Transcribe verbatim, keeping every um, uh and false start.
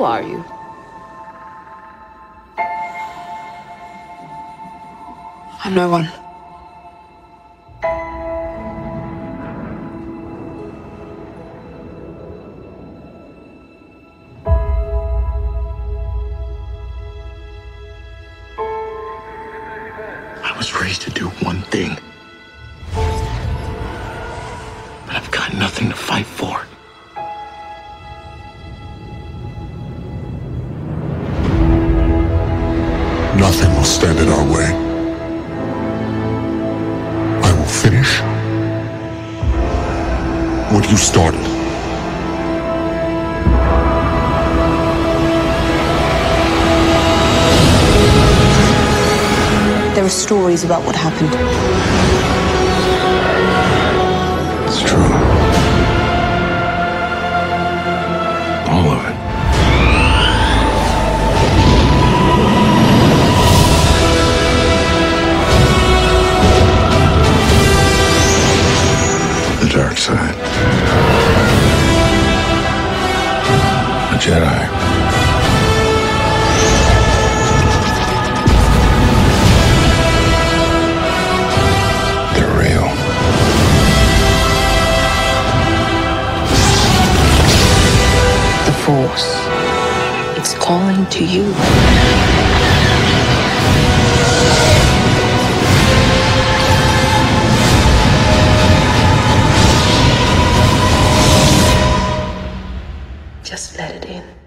Who are you? I'm no one. I was raised to do one thing. But I've got nothing to fight for. Nothing will stand in our way. I will finish what you started. There are stories about what happened. It's true. All of it. The dark side. A Jedi. They're real. The Force. It's calling to you. Just let it in.